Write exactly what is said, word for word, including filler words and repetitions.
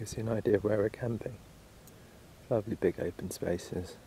gives you an idea of where we're camping. Lovely big open spaces.